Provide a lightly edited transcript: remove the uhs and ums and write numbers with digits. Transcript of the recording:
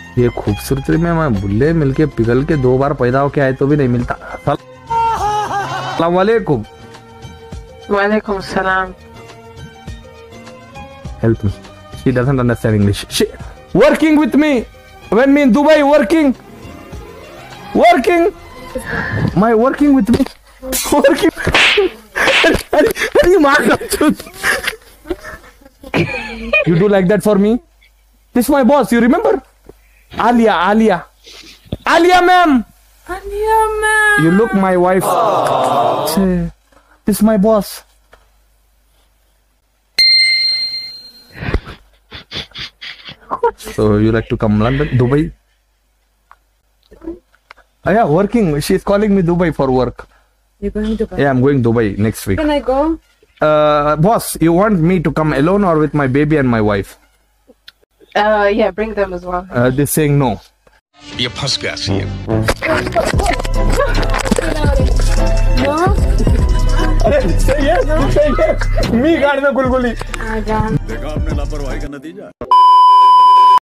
ये खूबसूरती में मैं बुल्ले मिलके पिघल के 2 बार पैदा होके आए तो भी नहीं मिलता। अस्सलाम वालेकुम। वालेकुम सलाम। Help me. She doesn't understand English. She working with me when me in Dubai working. My working with me. Working. You do like that for me? This is my boss. You remember? Alia ma'am. You look my wife. Say, this is my boss. So you like to come London, Dubai? Yeah, working. She's calling me Dubai for work. You're going to Dubai? Yeah, I'm going Dubai next week. Can I go? Boss, you want me to come alone or with my baby and my wife? Yeah, bring them as well. They're saying no. ये फंस गया सी No? Say yes. Me गाड़ी में गुलगुली। देखा आपने लापरवाही का नतीजा।